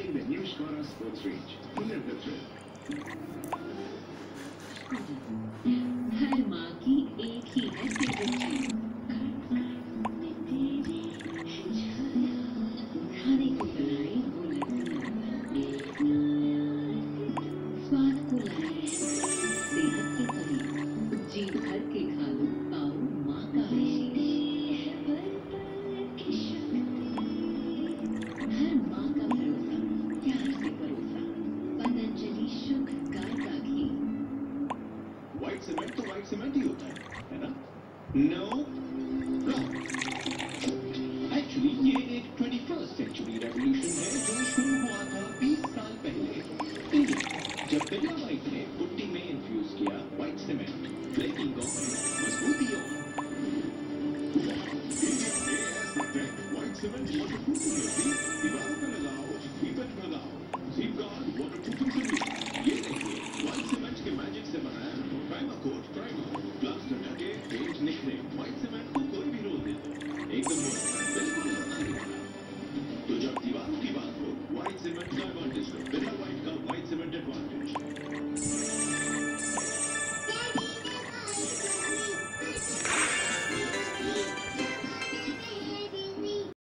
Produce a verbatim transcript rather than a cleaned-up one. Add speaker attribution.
Speaker 1: Introducing the new Skoda Sports Range. Live the thrill.
Speaker 2: हर माँ की एक ही है फेवरेट चीज, खाने को बनाए वो लड्डू, स्वाद को लाए सेहत के करीब, जी भर के खा लो पाओ माँ का आशीष। हर माँ का भरोसा प्यार से परोसा, पतंजलि शुद्ध गाय का घी।
Speaker 1: व्हाइट सीमेंट तो व्हाइट सीमेंट ही होता है, है ना? No, wrong. एक्चुअली ये एक ट्वेंटी फर्स्ट सेंचुरी रेवोल्यूशन है जो शुरू हुआ था बीस साल पहले इंडिया, जब बिरला व्हाइट ने पुट्टी में इन्फ्यूज किया व्हाइट सीमेंट, ब्रेकिंग को मजबूतियों। व्हाइट सीमेंट वाटरप्रूफिंग होती, दीवारों पर लगाओ, दीपक लगाओ, जीपगार्ड वाटरप्रूफिंग से ये देखिए